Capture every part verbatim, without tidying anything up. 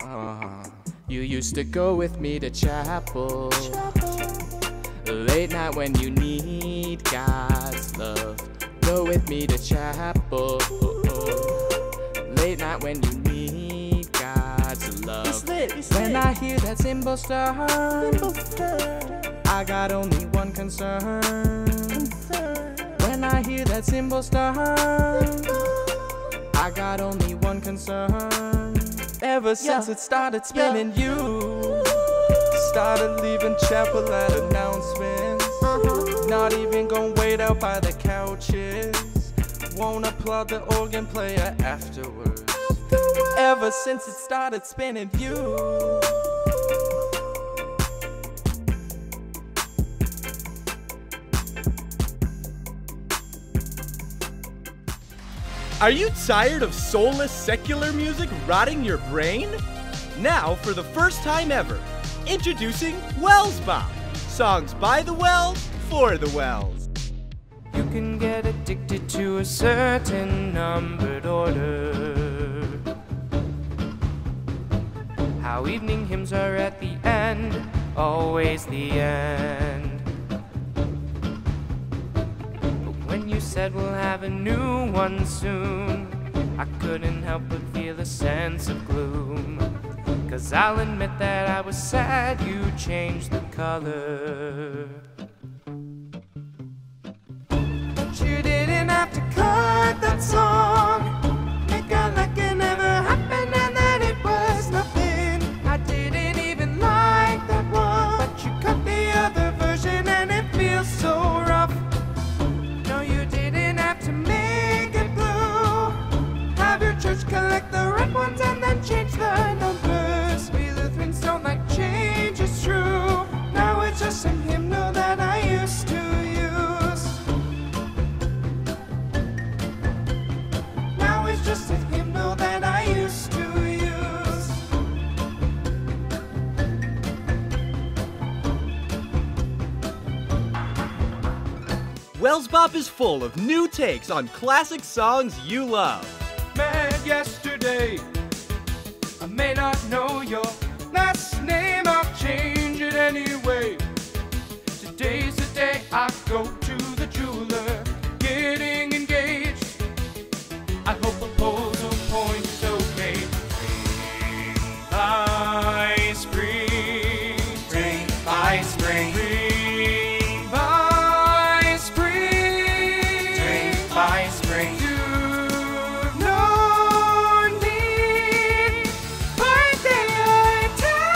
Uh, you used to go with me to chapel, late night when you need God's love. Go with me to chapel, late night when you need God's love. It's lit, it's when lit. I hear that cymbal start, I got only one concern. When I hear that cymbal start, I got only one concern. Ever since Yeah. it started spinning, you started leaving chapel at announcements. Uh-huh. Not even gonna wait out by the couches. Won't applaud the organ player afterwards. Afterwards. Ever since it started spinning, you Are you tired of soulless secular music rotting your brain? Now, for the first time ever, introducing Wells Bop. Songs by the Wells, for the Wells. You can get addicted to a certain numbered order. How evening hymns are at the end, always the end. But when you said we'll have a new one soon, I couldn't help but feel a sense of gloom. Cause I'll admit that I was sad you changed the color. You didn't have to cut that song, make out like it never happened and that it was nothing. I didn't even like that one, but you cut the other version and it feels so rough. No, you didn't have to make it blue. Have your church collect the red ones and then change the numbers. We Lutherans don't like change, it's true. Now it's just a hymnal that I used to use. Just a hymnal that I used to use. Wells Bop is full of new takes on classic songs you love. Met yesterday, I may not know your last name, I'll change it anyway. Today's the day I go to the jeweler, getting engaged. I hope proposal point's okay. By spring, spring, by spring, spring, by spring, spring, by spring. You've known me for a day or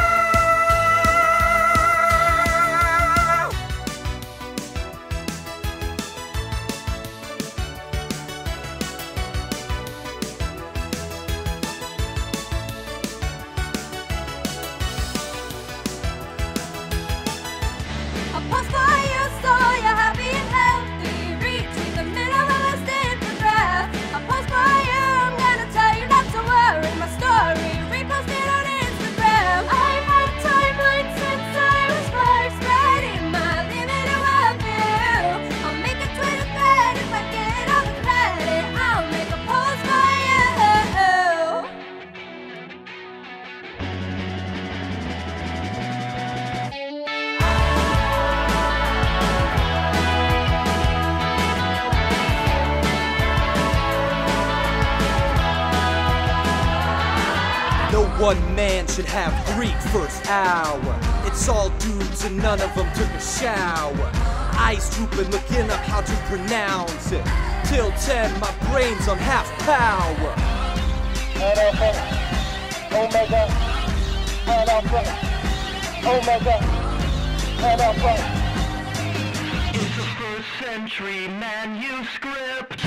One man should have Greek first hour. It's all dudes and none of them took a shower. Eyes drooping, looking up how to pronounce it. Till ten, my brain's on half power. Alpha, Omega, Alpha, Omega, Alpha. It's a first century manuscript.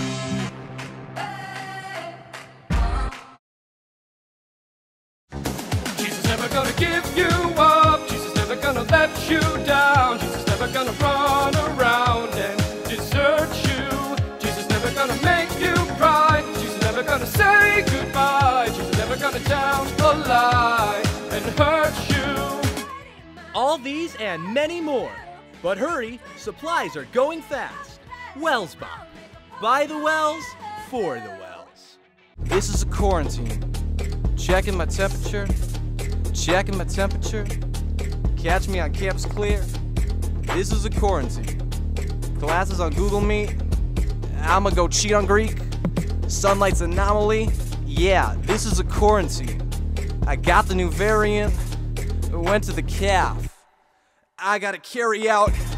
Never gonna give you up, Jesus never gonna let you down, Jesus never gonna run around and desert you, Jesus never gonna make you cry, Jesus never gonna say goodbye, Jesus never gonna down a lie and hurt you. All these and many more. But hurry, supplies are going fast. Wells Bop. By the Wells, for the Wells. This is a quarantine. Checking my temperature, checking my temperature. Catch me on Campus Clear. This is a quarantine. Classes on Google Meet. I'ma go cheat on Greek. Sunlight's anomaly. Yeah, this is a quarantine. I got the new variant. Went to the calf. I gotta carry out